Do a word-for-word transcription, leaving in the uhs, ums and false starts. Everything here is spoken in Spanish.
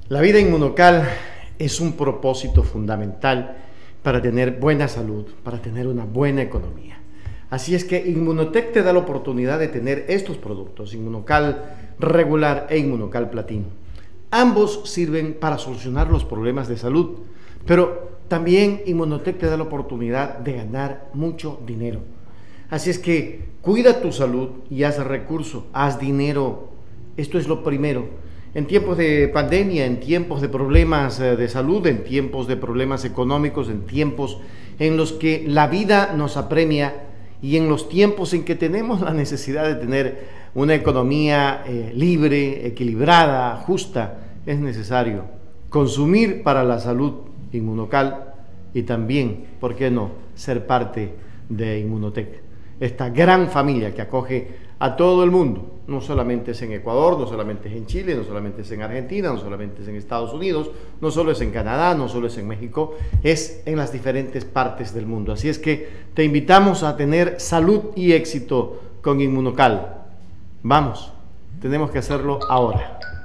La vida inmunocal es un propósito fundamental para tener buena salud, para tener una buena economía. Así es que Inmunotech te da la oportunidad de tener estos productos, Inmunocal regular e Inmunocal platino. Ambos sirven para solucionar los problemas de salud, pero también Inmunotech te da la oportunidad de ganar mucho dinero. Así es que cuida tu salud y haz recurso, haz dinero. Esto es lo primero. En tiempos de pandemia, en tiempos de problemas de salud, en tiempos de problemas económicos, en tiempos en los que la vida nos apremia y en los tiempos en que tenemos la necesidad de tener una economía eh, libre, equilibrada, justa, es necesario consumir para la salud Inmunocal y también, ¿por qué no?, ser parte de Inmunotech, esta gran familia que acoge a todo el mundo. No solamente es en Ecuador, no solamente es en Chile, no solamente es en Argentina, no solamente es en Estados Unidos, no solo es en Canadá, no solo es en México, es en las diferentes partes del mundo. Así es que te invitamos a tener salud y éxito con Inmunocal. Vamos, tenemos que hacerlo ahora.